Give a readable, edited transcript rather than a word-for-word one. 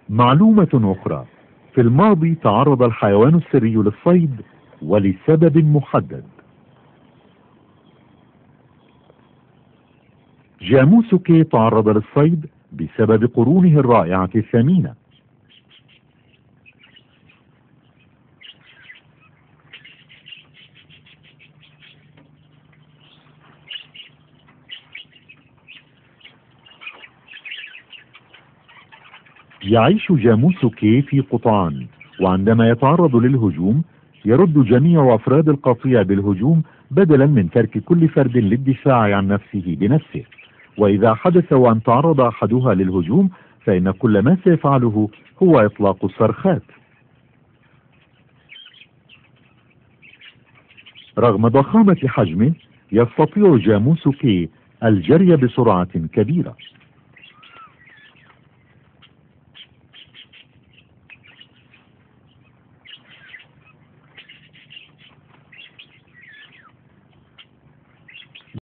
معلومة أخرى: في الماضي تعرض الحيوان السري للصيد ولسبب محدد. جاموس كي تعرض للصيد بسبب قرونه الرائعة الثمينة. يعيش جاموس كي في قطعان، وعندما يتعرض للهجوم يرد جميع أفراد القطيع بالهجوم بدلا من ترك كل فرد للدفاع عن نفسه بنفسه. وإذا حدث وأن تعرض أحدها للهجوم فإن كل ما سيفعله هو إطلاق الصرخات. رغم ضخامة حجمه يستطيع جاموس كي الجري بسرعة كبيرة.